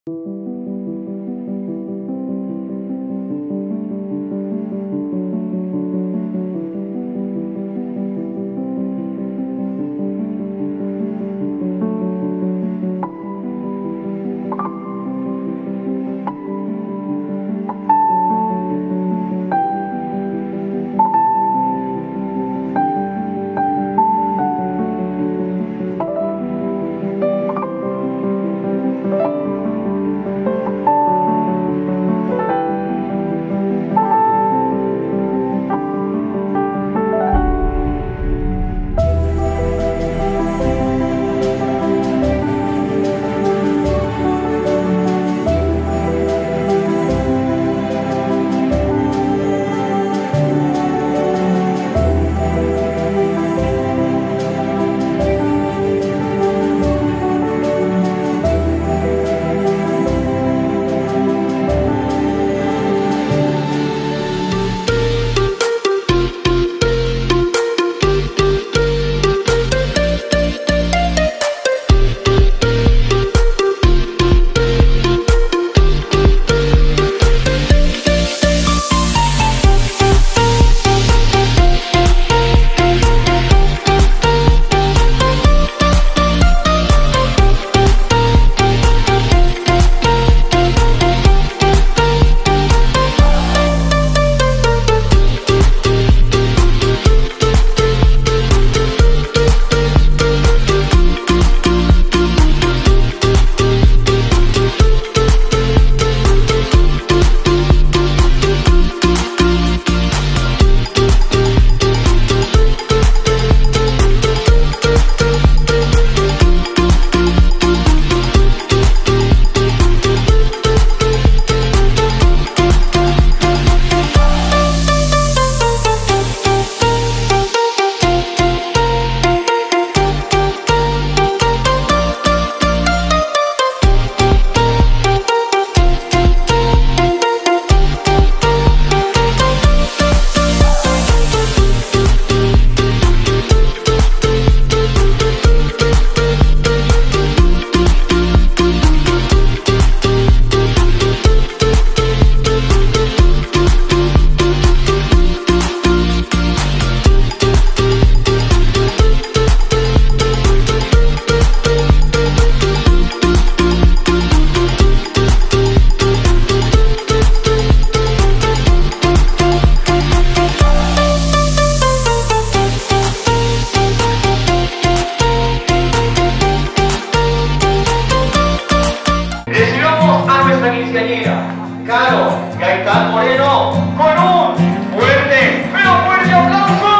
Caro Gaitán Moreno con un fuerte, pero fuerte aplauso.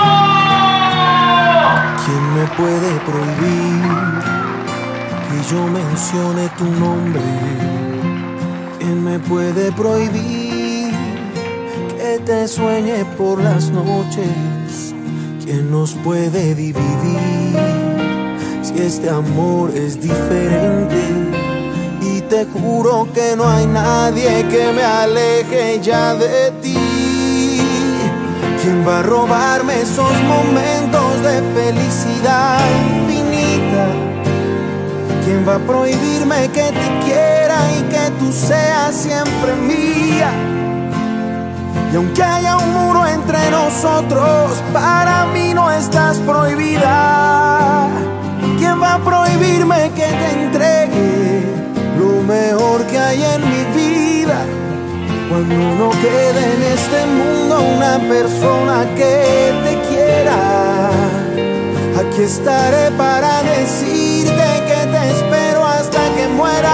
¿Quién me puede prohibir que yo mencione tu nombre? ¿Quién me puede prohibir que te sueñe por las noches? ¿Quién nos puede dividir si este amor es diferente? Y te juro que no hay nadie que me aleje ya de ti. ¿Quién va a robarme esos momentos de felicidad infinita? ¿Quién va a prohibirme que te quiera y que tú seas siempre mía? Y aunque haya un muro entre nosotros, para mí no estás prohibida. ¿Quién va a prohibirme que te entregue lo mejor que hay en mi vida? Cuando no quede en este mundo una persona que te quiera, aquí estaré para decirte que te espero hasta que muera.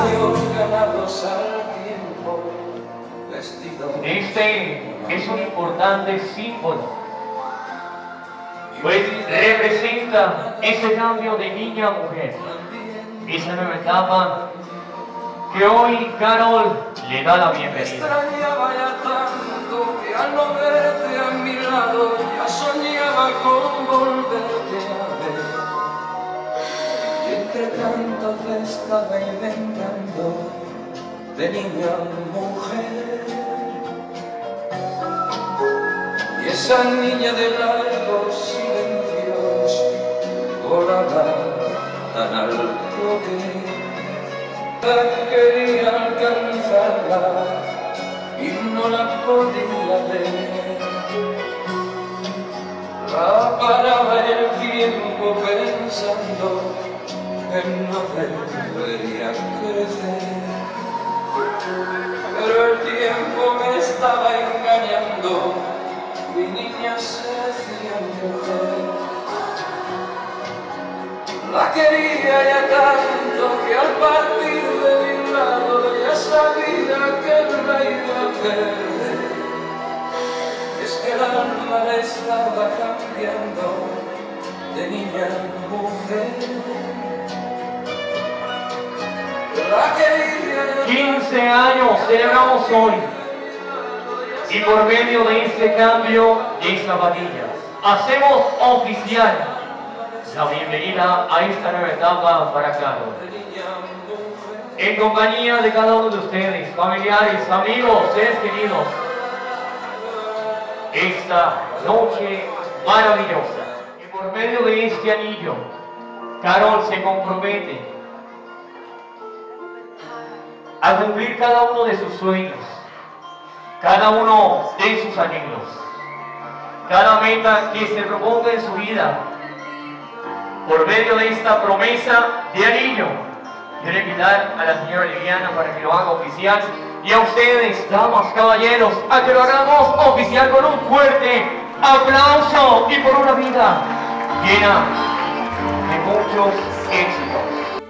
Este es un importante símbolo, pues representa ese cambio de niña a mujer, esa nueva etapa que hoy Carol le da la bienvenida. Extrañaba ya tanto que al no verte a mi lado ya soñaba con volverte a ver. Y entre tanto te estaba inventando de niña a mujer. Y esa niña de largos silencios volaba tan alto que Quería alcanzarla y no la podía ver. La paraba el tiempo pensando que no debería crecer, pero el tiempo me estaba engañando, mi niña se hacía mujer. La quería ya tanto que al partir de mi lado ya sabía que la iba a perder. Es que el alma le estaba cambiando de niña a mujer. La quería 15 años celebramos hoy, y por medio de este cambio de zapatillas hacemos oficial la bienvenida a esta nueva etapa para Carol. En compañía de cada uno de ustedes, familiares, amigos, seres queridos, esta noche maravillosa. Y por medio de este anillo, Carol se compromete a cumplir cada uno de sus sueños, cada uno de sus anhelos, cada meta que se proponga en su vida. Por medio de esta promesa de anillo, quiero invitar a la señora Liliana para que lo haga oficial, y a ustedes, damas, caballeros, a que lo hagamos oficial con un fuerte aplauso y por una vida llena de muchos éxitos.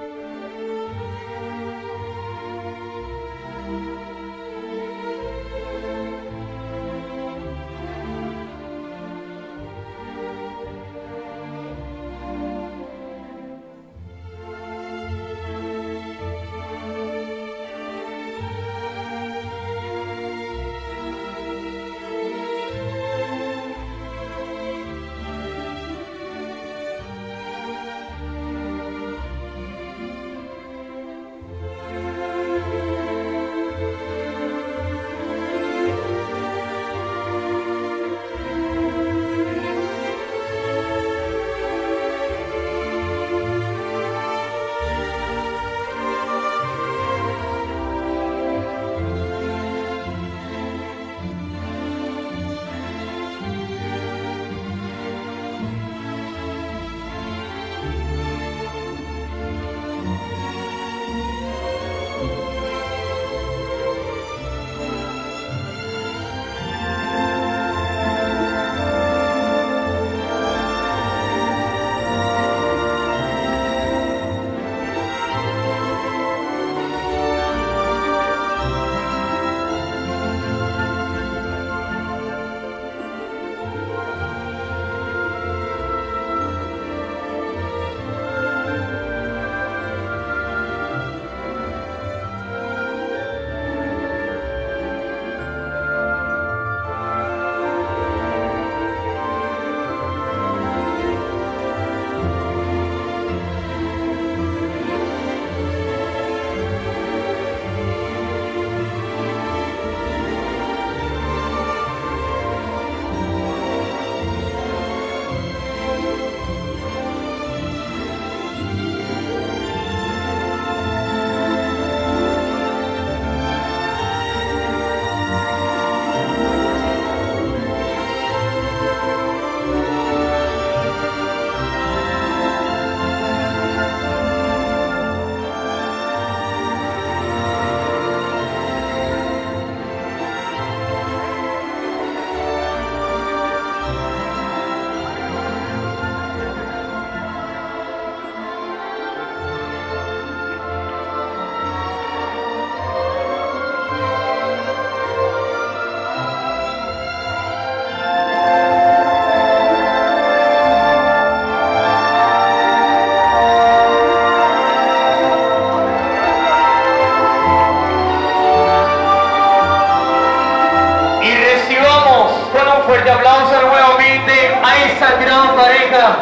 fuerte aplauso nuevamente a esta gran pareja,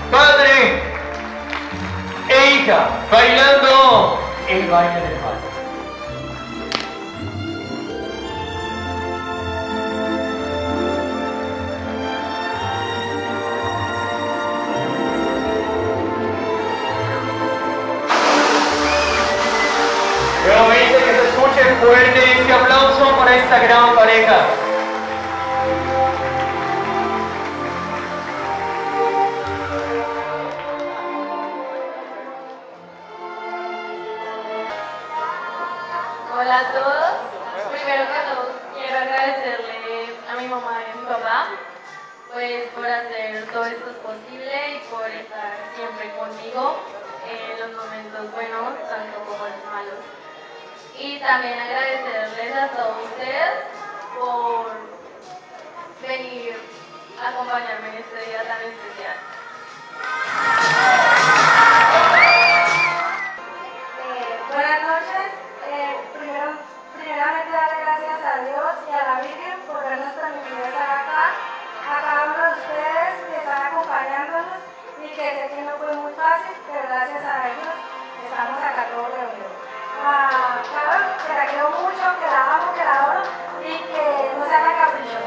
padre e hija, bailando el baile del vals. fuerte ese aplauso para esta gran pareja. Hola a todos. Primero que todo quiero agradecerle a mi mamá y a mi papá pues por hacer todo esto posible y por estar siempre conmigo en los momentos buenos tanto como los malos. Y también agradecerles a todos ustedes por venir a acompañarme en este día tan especial. Buenas noches. Primeramente darle gracias a Dios y a la Virgen por vernos permitido estar acá, a cada uno de ustedes que están acompañándonos y que sé que no fue muy fácil, pero gracias a ellos estamos acá todos reunidos. A Carol, que la quiero mucho, que la amo, que la adoro y que no sea tan caprichosa.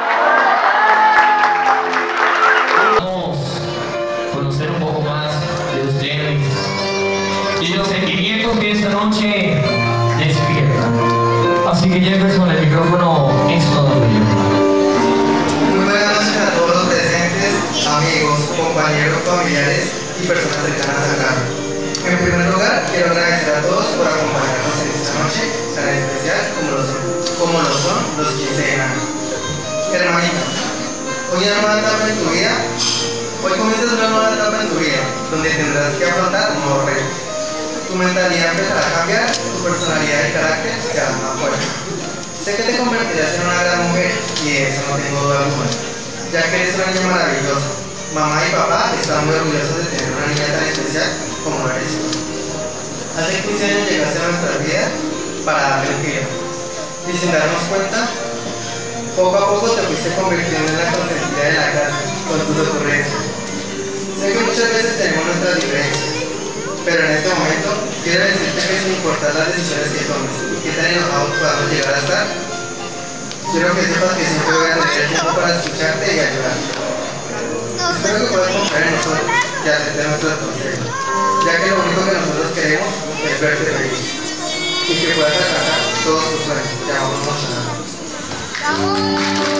Vamos a conocer un poco más de ustedes y los sentimientos que esta noche despiertan. Así que Jefferson, el micrófono es todo tuyo. Muy buenas noches a todos los presentes, amigos, compañeros, familiares y personas cercanas a Carol. En primer lugar, quiero agradecer a todos por acompañarnos en esta noche tan especial como lo son los 15 años. Hermanita, hoy una nueva etapa en tu vida, hoy comienzas una nueva etapa en tu vida, donde tendrás que afrontar nuevos retos. Tu mentalidad empezará a cambiar, tu personalidad y carácter serán más fuertes. Sé que te convertirás en una gran mujer y de eso no tengo duda alguna, ya que eres una niña maravillosa. Mamá y papá están muy orgullosos de tener una niña tan especial como eres tú. Hace 15 años llegaste a nuestra vida para darle un giro. Y sin darnos cuenta, poco a poco te fuiste convirtiendo en la consentida de la casa con tus ocurrencias. Sé que muchas veces tenemos nuestras diferencias, pero en este momento quiero decirte que sin importar las decisiones que tomes y qué tan enojados podamos llegar a estar, quiero que sepas que siempre voy a tener el tiempo para escucharte y ayudarte. Espero que puedas confiar en nosotros y aceptar nuestros consejos, ya que lo único que nosotros queremos es verte feliz y que puedas alcanzar todos tus sueños. Te amamos mucho.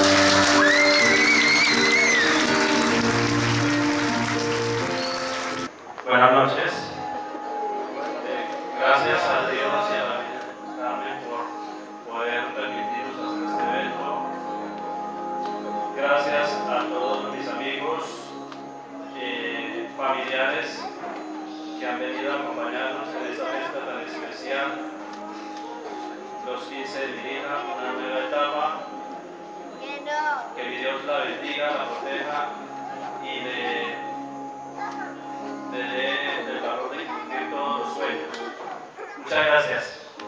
Buenas noches. Gracias a Dios y a la Virgen Carmen por poder permitirnos hacer este evento. Gracias a todos mis amigos, familiares que han venido a acompañarnos en esta fiesta tan especial. Los 15 de mi hija, una nueva etapa. Que mi Dios la bendiga, la proteja y le dé el valor de cumplir todos los sueños. Muchas gracias.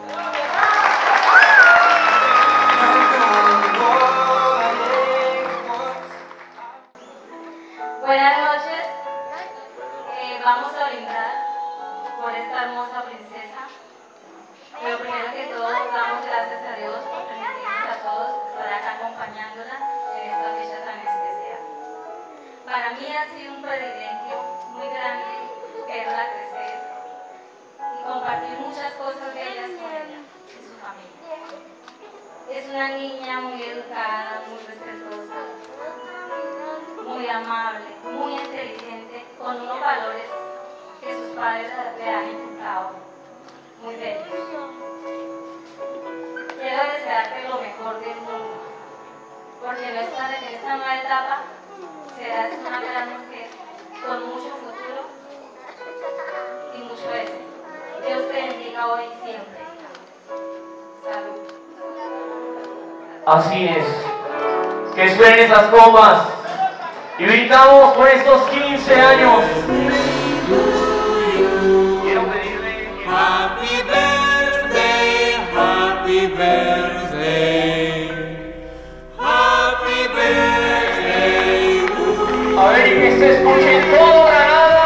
Buenas noches. Vamos a brindar por esta hermosa princesa. Pero primero que todo, damos gracias a Dios por permitirnos a todos estar acá acompañándola en esta fecha tan especial. Para mí ha sido un privilegio muy grande verla crecer y compartir muchas cosas bellas con ella y su familia. Es una niña muy educada, muy respetuosa, muy amable, muy inteligente, con unos valores que sus padres le han inculcado, muy bellos. Quiero desearte lo mejor del mundo, porque en esta nueva etapa serás una gran mujer con mucho futuro y mucho éxito. Dios te bendiga hoy y siempre. Salud. Así es. Que suenen esas copas. Y brindamos por estos 15 años. Quiero pedirle que... Happy birthday, happy birthday, happy birthday. A ver, y que se escuche todo Granada.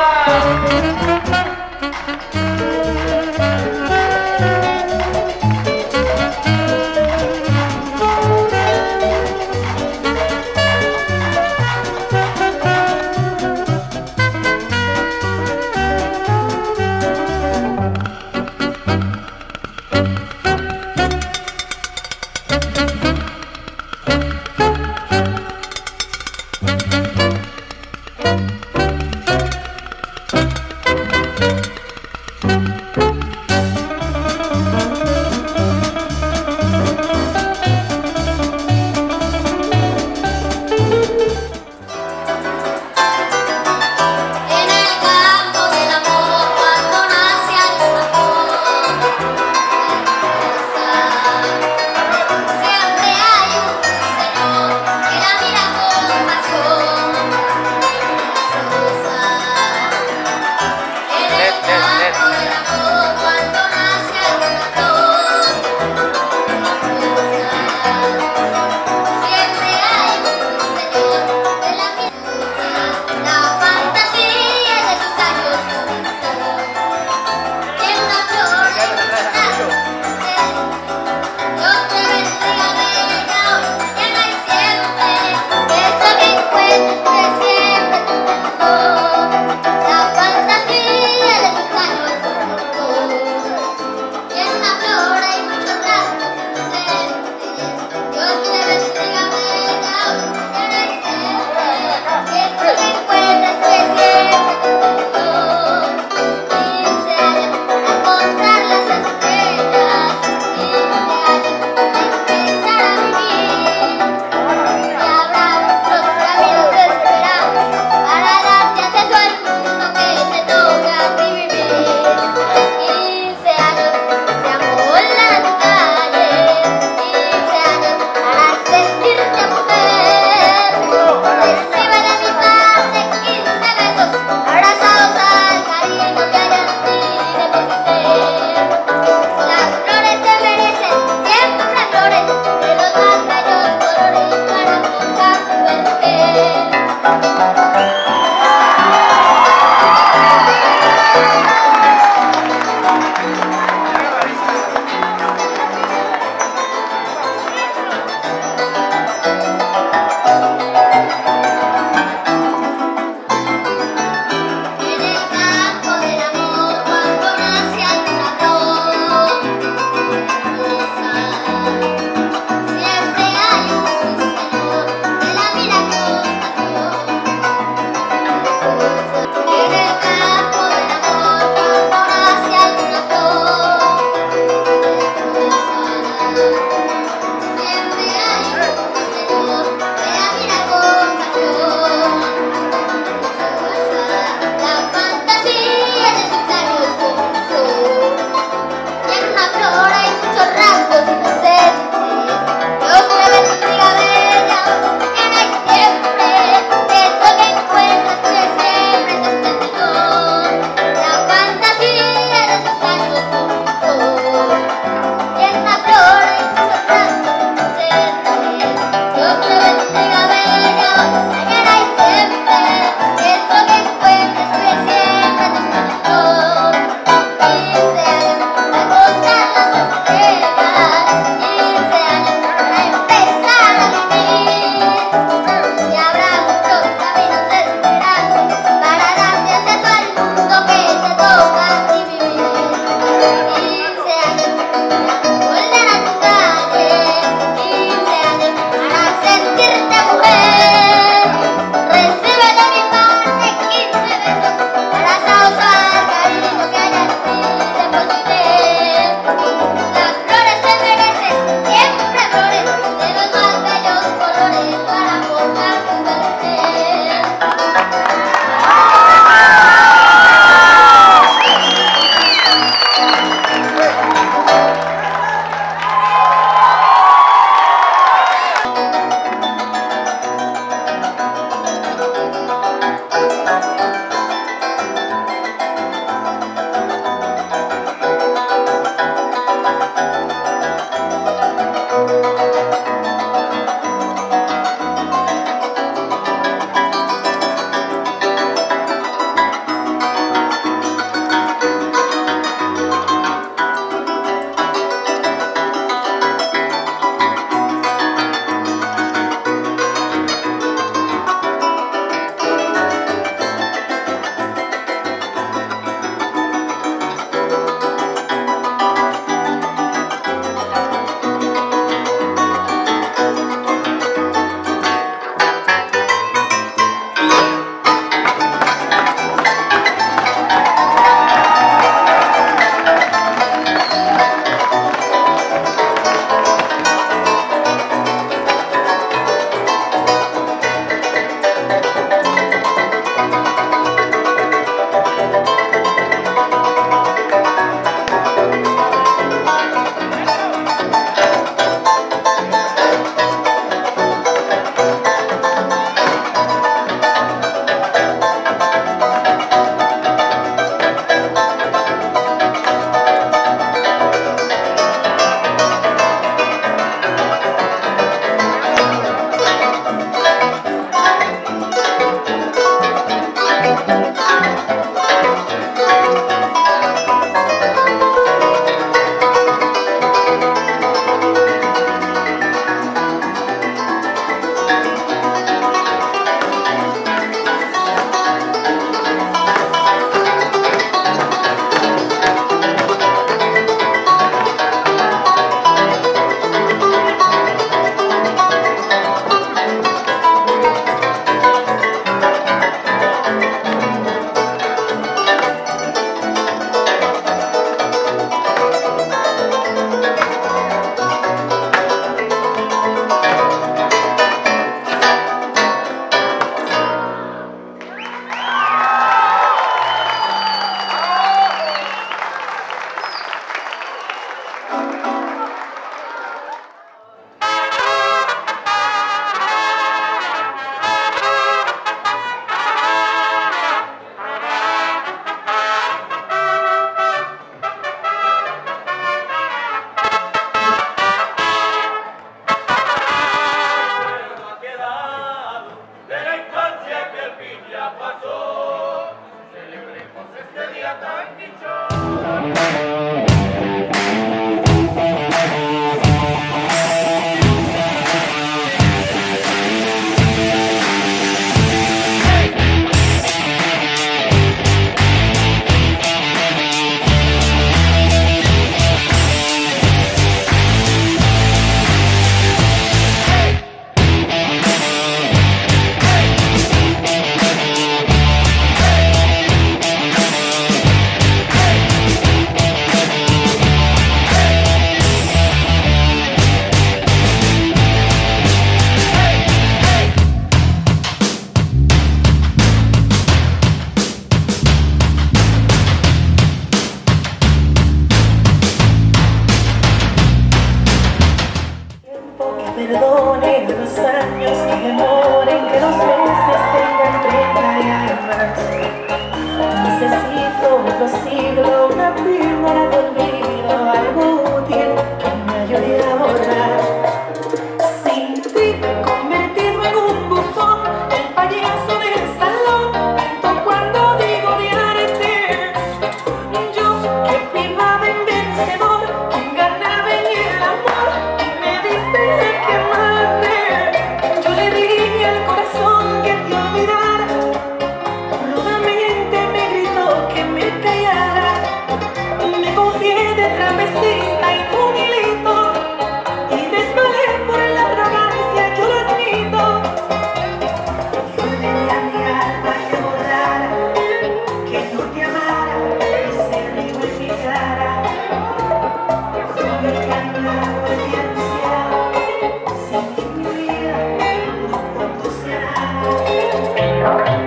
perdone los años que demoren, que los meses tengan 30 y más. Necesito otro siglo, una píldora de olvido, algo útil que me ayude a borrar. Sin ti me he convertido en un bufón, el payaso del salón, tanto cuando digo odiarte. Yo que privaba en vencedor, quien ganaba en el amor, y me diste de quemarte. Yo le dije al corazón que te olvidara, rudamente me gritó que me callara. Me confié de travesista y un hilito, y desvalé por la arrogancia, yo lo admito. Yo ordené a mi alma que borrara, que no te amara, ese río en mi cara. Con el caminado y anunciado, sin que mi vida no conduce a nada.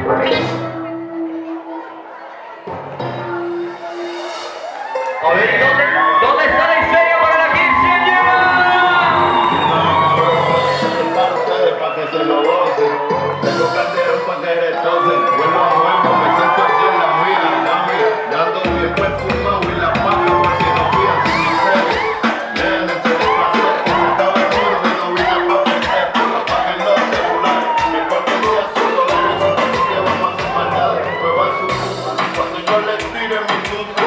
A ver, ¿dónde está la historia para la quinceañera? Para ustedes, para que se lo gocen. Tengo canteros para que retocen. Vuelvo a nuevo, me siento aquí en la mira, mami. Dando bien perfumado y la paga porque no fui así ni serio. Nene, se le pasó, se acaba el muro de no vine pa' perder. Apaguen los celulares, que cualquier día son dólares. Así que vamos a hacer maldades, prueban su mundo. Cuando yo les tire mi susto.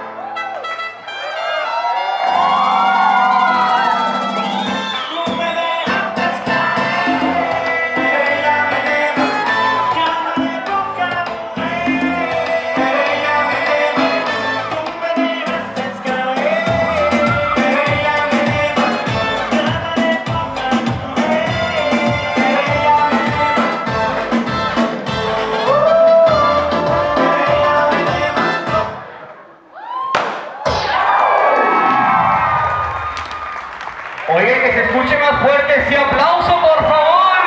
Oye, que se escuche más fuerte ese aplauso, por favor.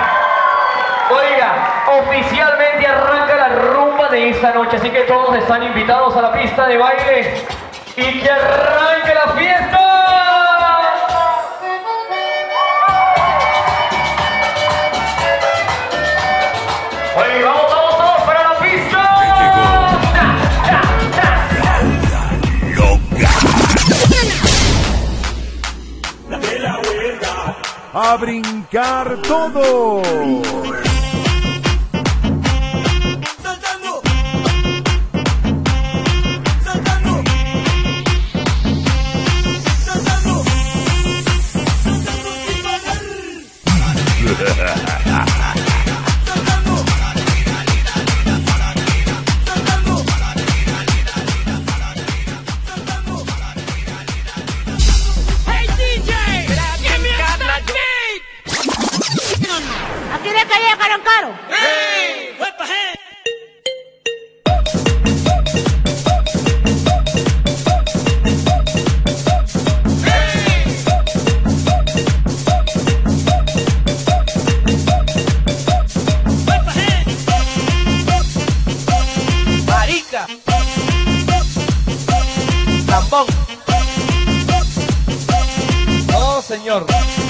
Oiga, oficialmente arranca la rumba de esta noche, así que todos están invitados a la pista de baile y que arranque la fiesta. Oye, vamos todos para la pista. A brincar todo. Saltando, saltando, saltando, saltando sin parar. Saltando, saltando. Hey DJ, give me a that beat. Aquí le caía caro caro. Hey, whip a hand. Marica, Lambón. Oh, señor.